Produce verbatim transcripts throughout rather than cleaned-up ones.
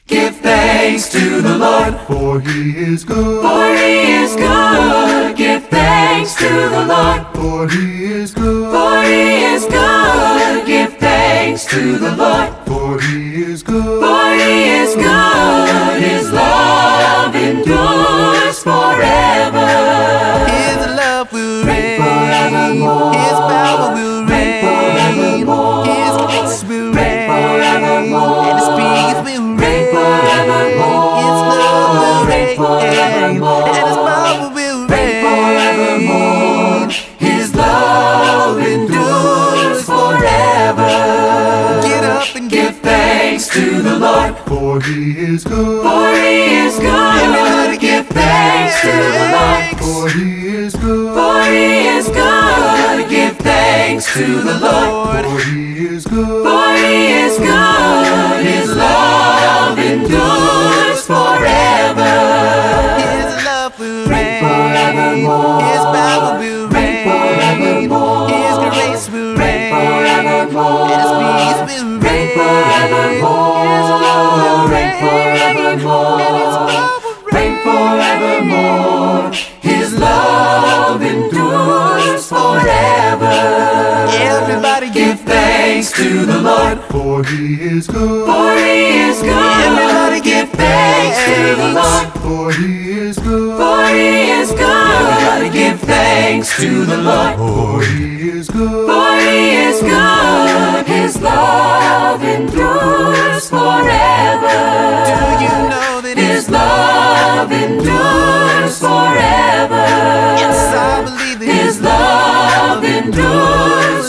Give thanks to the Lord, for He is good. for He is good. Give thanks to the Lord, For He is good. for He is good. Give thanks to the Lord, For He is good. for He is good. His love endures forever. His love will reign. forevermore. His power will reign. forevermore. His grace will Reign reign. forevermore. And His peace will reign. forevermore. His love will Reign reign. forevermore. And His power will Reign forevermore. reign. His love endures forever. Get up and Give thanks to the Lord, For He is good. for He is good. Everybody Give thanks to the Lord, For He is good. for He is good. Give thanks to the Lord, For He is good. for He is good. His love endures forever. His love will reign. forevermore. His power will reign. forevermore. His grace will reign. forevermore. And His peace will reign. forevermore. His love will Reign reign. forevermore. And His power will Reign forevermore. His love endures forever. Everybody Give thanks to the Lord, For He is good. for He is good. Everybody Give thanks to the Lord, For He is good. for He is good. Give thanks to the Lord, For He is good. for He is good. His love endures forever. Do you know that His love endures forever. Yes, I believe that His love endures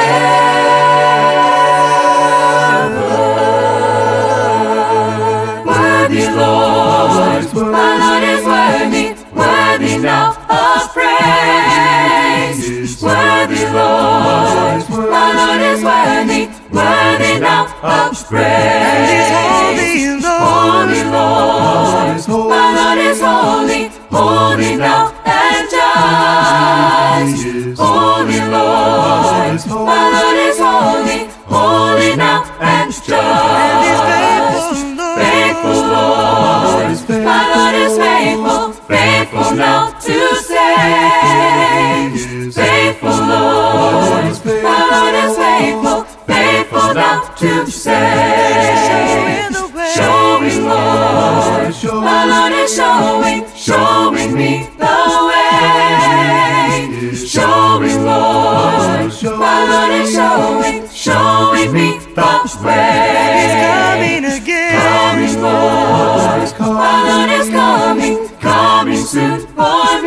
forever. Worthy Lord, my Lord is worthy, worthy now of praise. Worthy Lord, my Lord is worthy, worthy now of praise. Holy Lord. Holy Lord, my Lord is holy, holy now and just. Holy Lord, my Lord is holy, holy now and just. Faithful Lord, my Lord is faithful, faithful now to save. Faithful Lord, my Lord is faithful, faithful now to save. Showing Lord, my Lord is showing, showing me the way. Showing Lord, my Lord is showing, showing me the way. Coming again. Coming Lord, my Lord is coming, coming soon for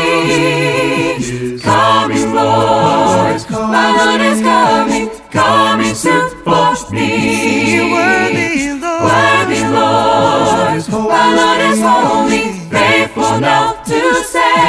me. Coming Lord, my Lord is coming, coming soon for me. Worthy Lord. Worthy Lord, my Lord is holy, faithful now to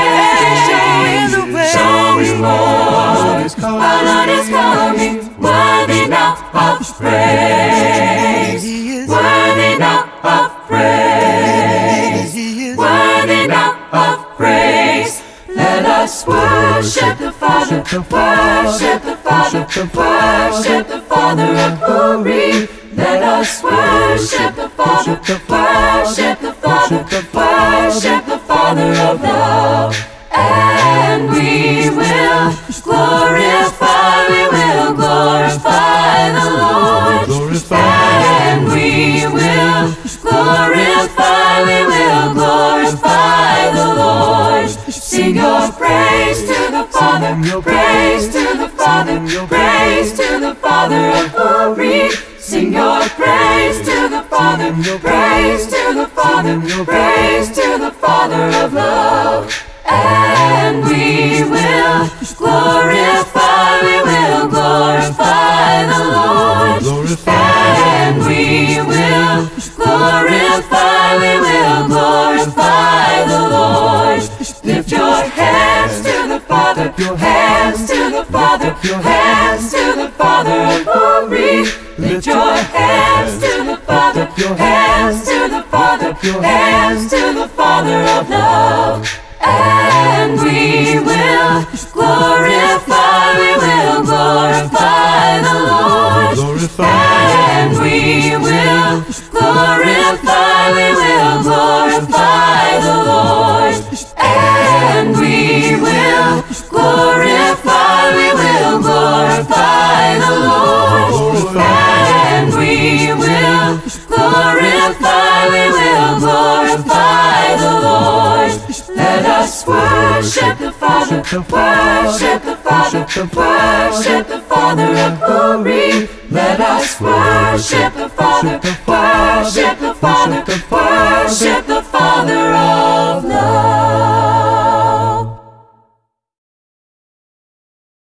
save. Showing Lord, my Lord is coming, worthy now of praise. Worthy now of praise. Worthy now of praise. Let us worship the Father, worship the Father, worship the Father of glory. Let us worship the Father, worship the Father, worship the Father of love. And we will glorify, we will glorify the Lord. And we will glorify, we will glorify the Lord. Sing your praise to the Father, praise to the Father, praise to the Father of glory. Sing your praise to the Father, praise to the Father, praise to the Father of love. And we will glorify, we will glorify the Lord. And we will glorify, we will glorify the Lord. Lift your hands to the Father, hands to the Father, hands to the Father of glory. Lift your hands to the Father, hands to the Father, hands to the Father of love. And we will glorify, we will glorify the Lord. And we will glorify. Let us worship the Father, worship the Father, worship the Father of glory. Let us worship the Father, worship the Father, worship the